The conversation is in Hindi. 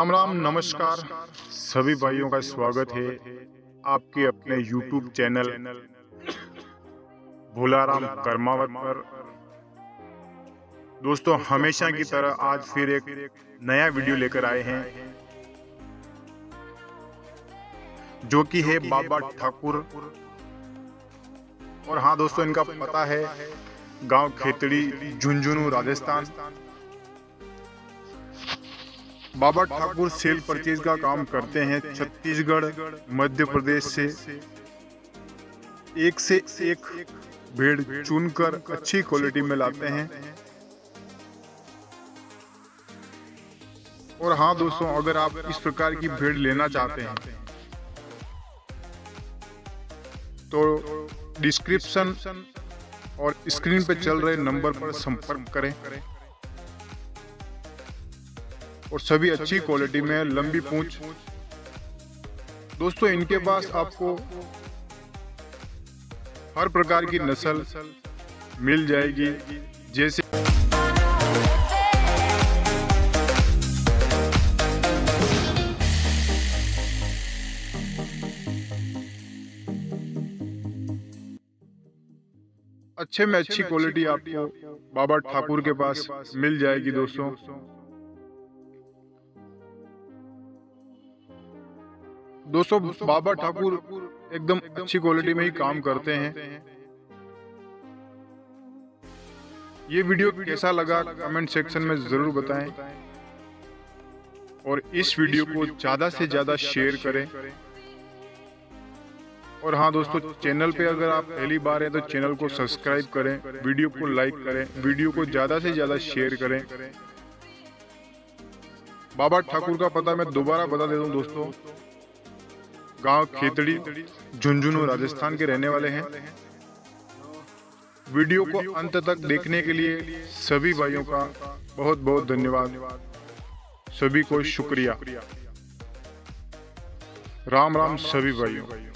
राम राम नमस्कार सभी भाइयों का स्वागत है आपके अपने YouTube चैनल भोलाराम कर्मावत पर। दोस्तों हमेशा की तरह आज फिर एक नया वीडियो लेकर आए हैं जो कि है बाबा ठाकुर। और हाँ दोस्तों, इनका पता है गांव खेतड़ी, झुंझुनू, राजस्थान। बाबा ठाकुर सेल परचेज का काम करते हैं छत्तीसगढ़, मध्य प्रदेश से एक से एक भेड़ चुनकर अच्छी क्वालिटी में लाते हैं। और हाँ दोस्तों, अगर आप इस प्रकार की भेड़ लेना चाहते हैं तो डिस्क्रिप्शन और स्क्रीन पे चल रहे नंबर पर संपर्क करें और सभी अच्छी क्वालिटी में लंबी पूंछ। दोस्तों इनके पास आपको हर प्रकार की नस्ल मिल जाएगी, जैसे अच्छे में अच्छी क्वालिटी आपको बाबा ठाकुर के पास मिल जाएगी। दोस्तों बाबा ठाकुर एकदम अच्छी क्वालिटी में ही काम करते हैं। ये वीडियो कैसा लगा कमेंट सेक्शन में जरूर बताएं और इस वीडियो को ज्यादा से ज्यादा शेयर करें। और हाँ दोस्तों, चैनल पे अगर आप पहली बार हैं तो चैनल को सब्सक्राइब करें, वीडियो को लाइक करें, वीडियो को ज्यादा से ज्यादा शेयर करें। बाबा ठाकुर का पता मैं दोबारा बता देता हूँ दोस्तों, गांव खेतड़ी, झुंझुनू, राजस्थान के रहने वाले हैं। वीडियो को अंत तक देखने के लिए सभी भाइयों का बहुत बहुत धन्यवाद, सभी को शुक्रिया। राम राम सभी भाइयों।